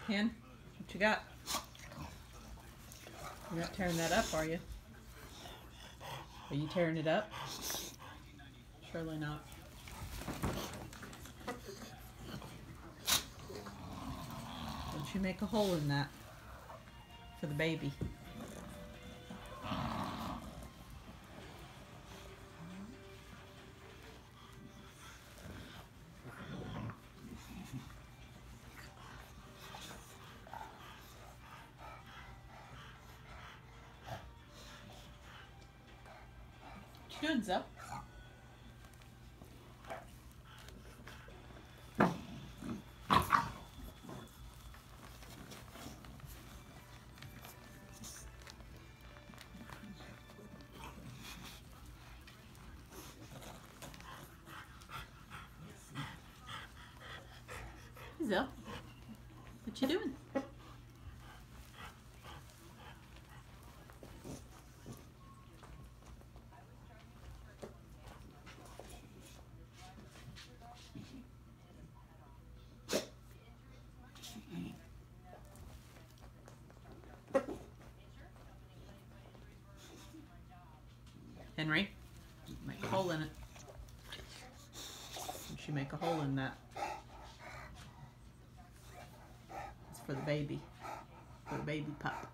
Hen, what you got? You're not tearing that up, are you? Are you tearing it up? Surely not. Don't you make a hole in that for the baby. What you doing, Zell? Zell, what you doing? Henry, make a hole in it. You should make a hole in that. It's for the baby pup.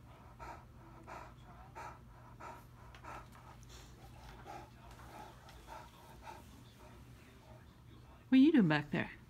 What are you doing back there?